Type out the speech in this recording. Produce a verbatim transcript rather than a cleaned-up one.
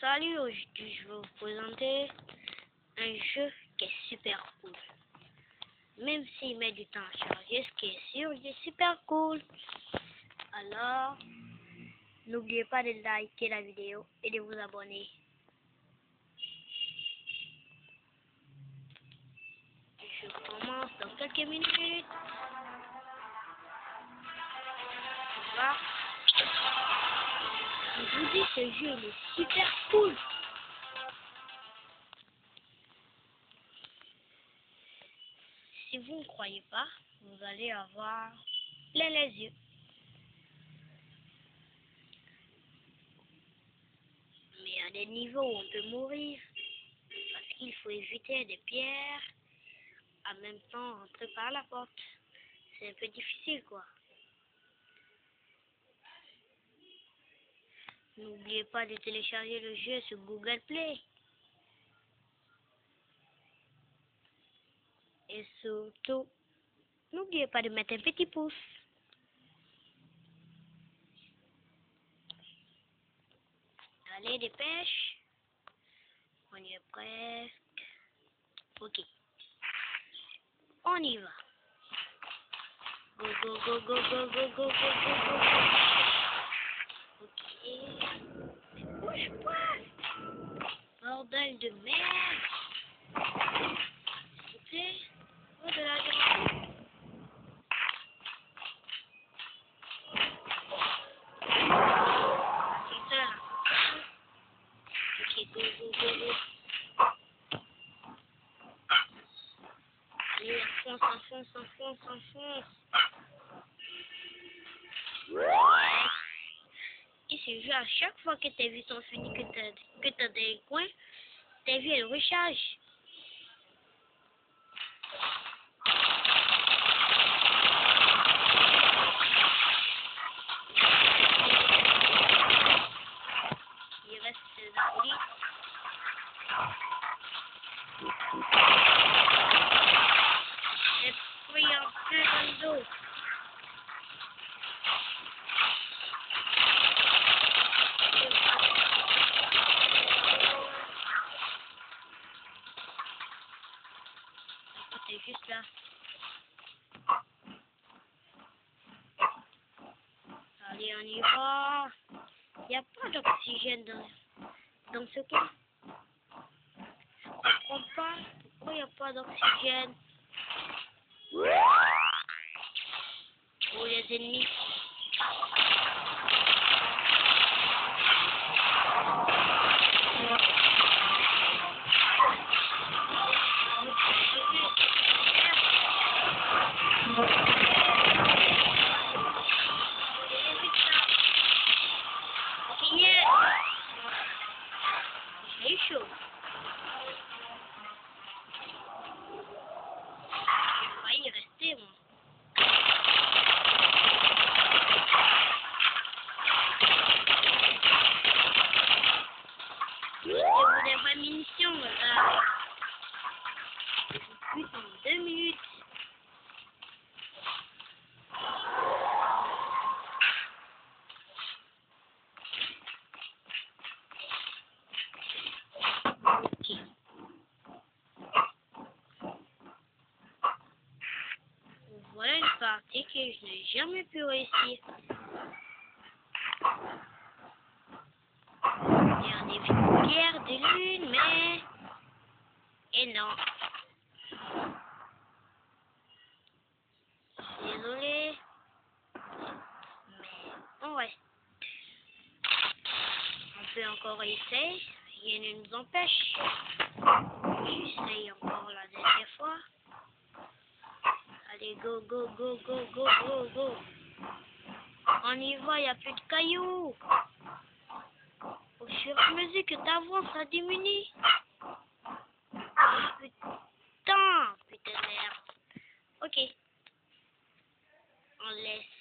Salut, aujourd'hui je vais vous présenter un jeu qui est super cool. Même s'il met du temps à charger, ce qui est sûr, il est super cool. Alors, n'oubliez pas de liker la vidéo et de vous abonner. Je commence dans quelques minutes. Voilà. Je vous dis, ce jeu il est super cool. Si vous ne croyez pas, vous allez avoir plein les yeux. Mais il y a des niveaux où on peut mourir parce qu'il faut éviter des pierres, en même temps rentrer par la porte. C'est un peu difficile quoi. N'oubliez pas de télécharger le jeu sur Google Play. Et surtout, n'oubliez pas de mettre un petit pouce. Allez, dépêche. On y est presque. Ok. On y va. Go, go, go, go, go, go, go, go, go, go. Ok. Mais bouge pas. Bordel de merde. S'il vous plaît. Oh, de la viande. C'est ça. Ok, go, go, go, go. Allez, enfonce, enfonce, enfonce, enfonce. Et ce jeu, à chaque fois que tes vies sont finies, que tu as des coins, tes vies, elles rechargent. Il reste des abris. Et puis en plein dans l'eau. C'est juste là. Allez, on y va. Il n'y a pas d'oxygène dans, dans ce coin. Je comprends pas pourquoi il n'y a pas d'oxygène. Pour les ennemis. J'ai chaud. J'ai failli rester, moi. Il faut des vraies munitions, là. Plus en deux minutes. Ok. Voilà une partie que je n'ai jamais pu réussir. Il y a des pierres de lune, mais... Et non. Désolé. Mais on reste. On peut encore essayer. Rien ne nous empêche. J'essaye encore la dernière fois. Allez, go, go, go, go, go, go, go. On y va, il n'y a plus de cailloux. Au fur et à mesure que tu avances, ça diminue. Ah, putain, putain de merde. Ok. On laisse.